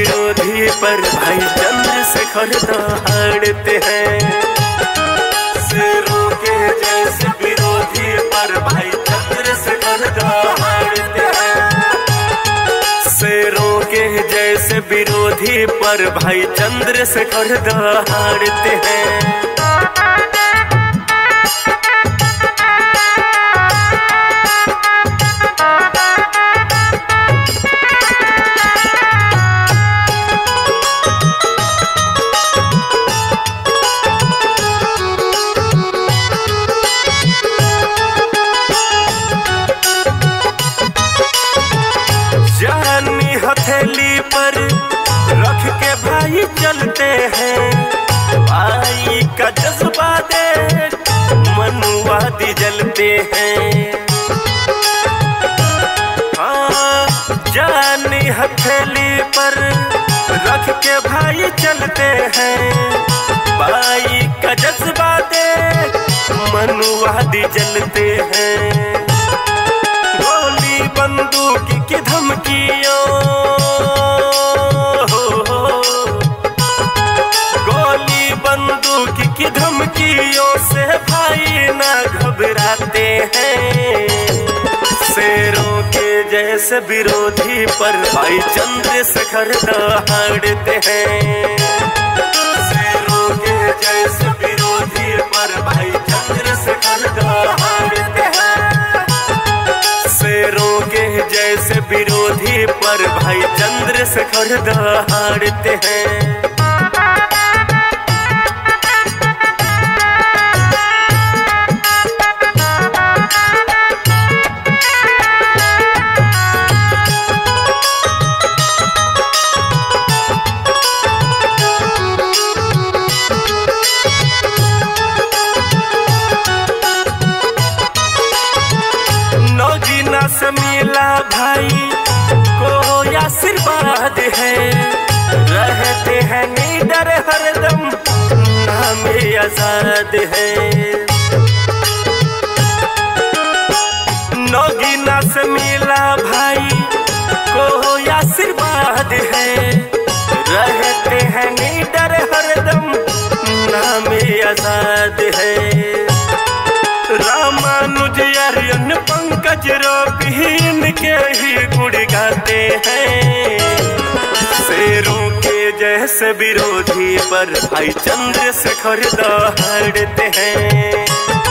विरोधी पर भाई चंद्रशेखर दहाड़ते हैं। शेरों के जैसे विरोधी पर भाई चंद्रशेखर दहाड़ते हैं। शेरों के जैसे विरोधी पर भाई चंद्रशेखर दहाड़ते हैं। हथेली पर रख के भाई चलते हैं। भाई का जज्बा देख मनुवादी जलते हैं। हाँ, जानी हथेली पर रख के भाई चलते हैं। भाई का जज्बा देख मनुवादी जलते हैं। गोली बंदूक की धमकियों, गोली बंदूक की धमकियों से भाई ना घबराते हैं। शेरों के जैसे विरोधी पर भाई चंद्रशेखर दहाड़ते हैं। शेरों के जैसे विरोधी पर भाई चंद्रशेखर दहाड़ते हैं। शेरों के जैसे विरोधी पर भाई चंद्रशेखर दहाड़ते हैं। नौजीना से मिला भाई को आशीर्वाद है। रहते हैं निडर हरदम नाम आजाद है। नौजीना से मिला भाई को आशीर्वाद है। रहते हैं निडर हरदम नाम आजाद है। रामानुज आर्यन पंकज रोबीन के ही गुण गाते हैं। शेरों के जैसे विरोधी पर भाई चंद्रशेखर दहाड़ते हैं।